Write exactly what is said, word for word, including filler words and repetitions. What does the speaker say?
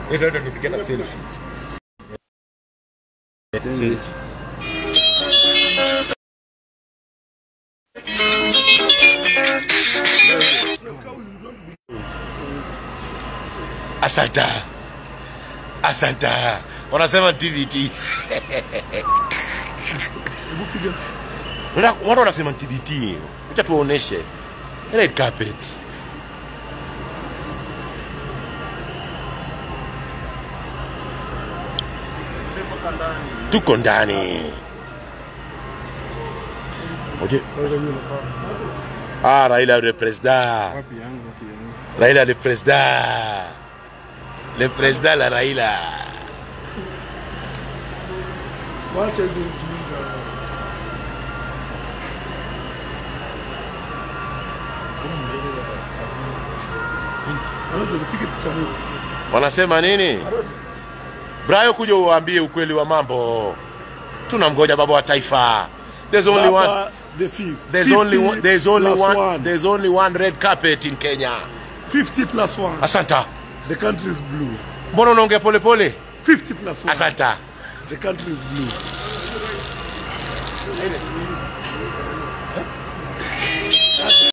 Ndio ndio tupige na selfie. Asanta. Asanta. Wanasema T V T. Watu wanasema T V T. Acha tuoneshe. Red carpet. Tuko ndani. Oje. Ah, Raila le président. Wapi yangu, wapi yangu. Raila le président. Le président la Raila. Wacha hizo ujinga. Wanasema nini? Brayo kuja uambie ukweli wa mambo. Tunamgoja baba wa taifa. There's only Baba, one the fifth. There's only one there's only one, one there's only one red carpet in Kenya. fifty plus one. Asanta. The country is blue. Mbona unaongea pole pole? fifty plus one. Asanta. The country is blue.